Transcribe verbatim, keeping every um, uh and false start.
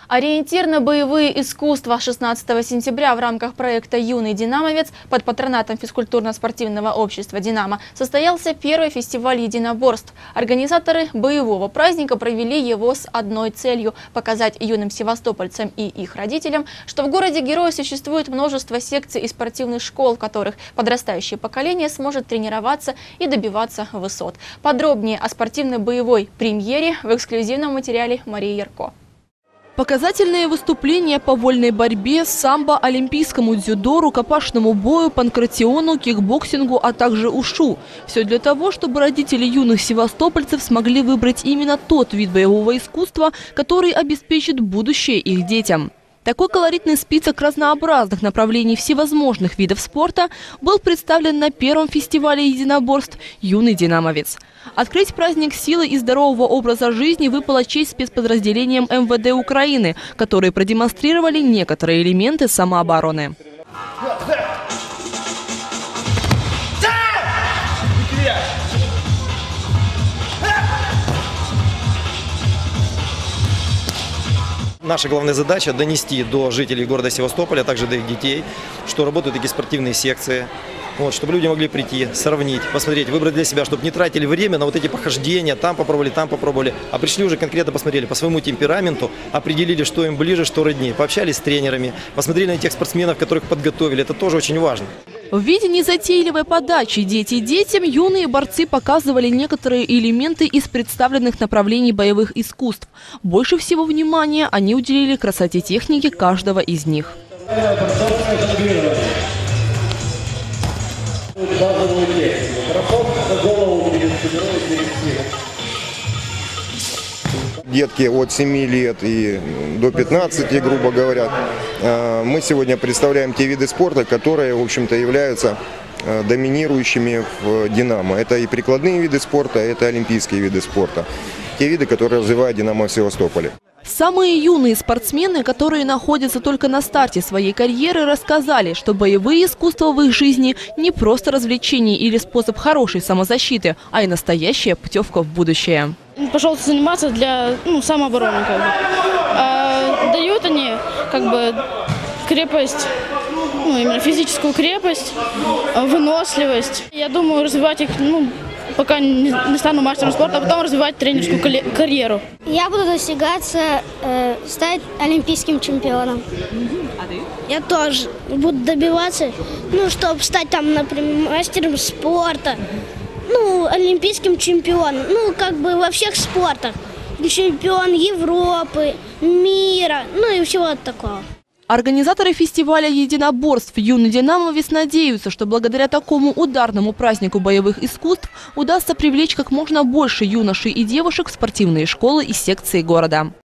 Ориентир на боевые искусства. шестнадцатого сентября в рамках проекта «Юный динамовец» под патронатом физкультурно-спортивного общества «Динамо» состоялся первый фестиваль единоборств. Организаторы боевого праздника провели его с одной целью – показать юным севастопольцам и их родителям, что в городе-герое существует множество секций и спортивных школ, в которых подрастающее поколение сможет тренироваться и добиваться высот. Подробнее о спортивно-боевой премьере в эксклюзивном материале Марии Ярко. Показательные выступления по вольной борьбе, самбо, олимпийскому дзюдо, рукопашному бою, панкратиону, кикбоксингу, а также ушу. Все для того, чтобы родители юных севастопольцев смогли выбрать именно тот вид боевого искусства, который обеспечит будущее их детям. Такой колоритный список разнообразных направлений всевозможных видов спорта был представлен на первом фестивале единоборств «Юный динамовец». Открыть праздник силы и здорового образа жизни выпала честь спецподразделениям эм вэ дэ Украины, которые продемонстрировали некоторые элементы самообороны. Наша главная задача – донести до жителей города Севастополя, а также до их детей, что работают такие спортивные секции, вот, чтобы люди могли прийти, сравнить, посмотреть, выбрать для себя, чтобы не тратили время на вот эти похождения, там попробовали, там попробовали, а пришли уже конкретно посмотрели по своему темпераменту, определили, что им ближе, что роднее, пообщались с тренерами, посмотрели на тех спортсменов, которых подготовили. Это тоже очень важно. В виде незатейливой подачи «Дети детям» юные борцы показывали некоторые элементы из представленных направлений боевых искусств. Больше всего внимания они уделили красоте техники каждого из них. Детки от семи лет и до пятнадцати, грубо говоря. Мы сегодня представляем те виды спорта, которые, в общем-то, являются доминирующими в «Динамо». Это и прикладные виды спорта, это олимпийские виды спорта. Те виды, которые развивает «Динамо» в Севастополе. Самые юные спортсмены, которые находятся только на старте своей карьеры, рассказали, что боевые искусства в их жизни не просто развлечение или способ хорошей самозащиты, а и настоящая путевка в будущее. Пошел заниматься для ну, самообороны. Как бы. А дают они как бы крепость, ну, именно физическую крепость, выносливость. Я думаю, развивать их, ну, пока не стану мастером спорта, а потом развивать тренерскую карьеру. Я буду достигаться, э, стать олимпийским чемпионом. А ты? Я тоже буду добиваться, ну, чтобы стать там, например, мастером спорта, ну, олимпийским чемпионом, ну, как бы во всех спортах. Чемпион Европы, мира, ну и всего такого. Организаторы фестиваля единоборств «Юный динамовец» надеются, что благодаря такому ударному празднику боевых искусств удастся привлечь как можно больше юношей и девушек в спортивные школы и секции города.